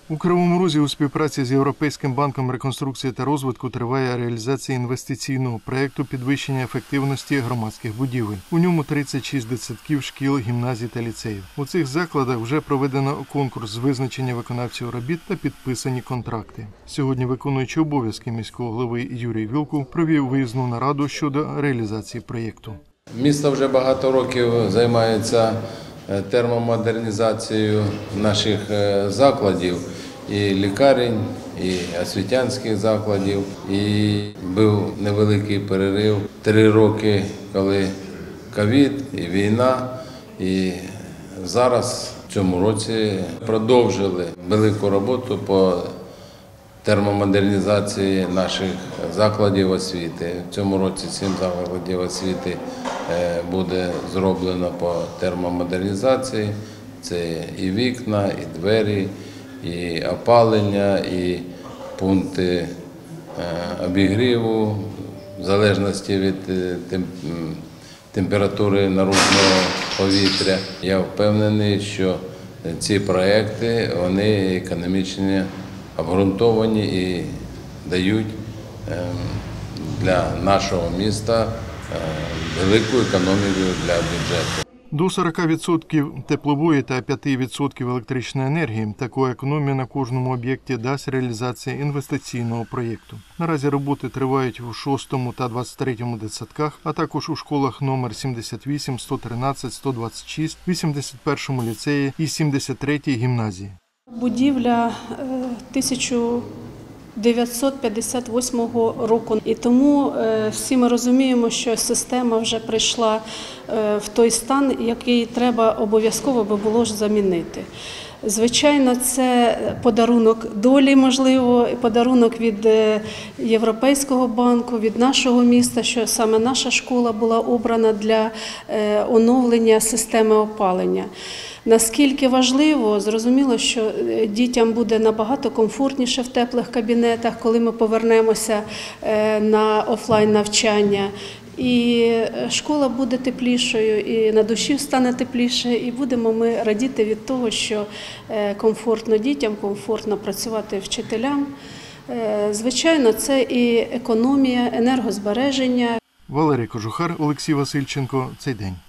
У Кривому Розі у співпраці з Європейським банком реконструкції та розвитку триває реалізація інвестиційного проєкту підвищення ефективності громадських будівель. У ньому 36 дитсадків, шкіл, гімназій та ліцеїв. У цих закладах вже проведено конкурс з визначення виконавців робіт та підписані контракти. Сьогодні виконуючий обов'язки міського голови Юрій Вілкул провів виїзну нараду щодо реалізації проєкту. Місто вже багато років займається термомодернізацією наших закладів, і лікарень, і освітянських закладів. І був невеликий перерив, 3 роки, коли ковід і війна. І зараз в цьому році продовжили велику роботу по термомодернізації наших закладів освіти. В цьому році 7 закладів освіти буде зроблено по термомодернізації. Це і вікна, і двері, і опалення, і пункти обігріву, в залежності від температури наружного повітря. Я впевнений, що ці проекти, вони економічно обґрунтовані і дають для нашого міста велику економію для бюджету. До 40% теплової та 5% електричної енергії таку економію на кожному об'єкті дасть реалізація інвестиційного проєкту. Наразі роботи тривають у 6 та 23 дитсадках, а також у школах номер 78, 113, 126, 81 ліцеї і 73 гімназії. Будівля 1958 року. І тому всі ми розуміємо, що система вже прийшла в той стан, який треба обов'язково би було ж замінити. Звичайно, це подарунок долі, можливо, подарунок від Європейського банку, від нашого міста, що саме наша школа була обрана для оновлення системи опалення. Наскільки важливо, зрозуміло, що дітям буде набагато комфортніше в теплих кабінетах, коли ми повернемося на офлайн-навчання. І школа буде теплішою, і на душі стане тепліше, і будемо ми радіти від того, що комфортно дітям, комфортно працювати вчителям. Звичайно, це і економія, енергозбереження. Валерій Кожухар, Олексій Васильченко. Цей день.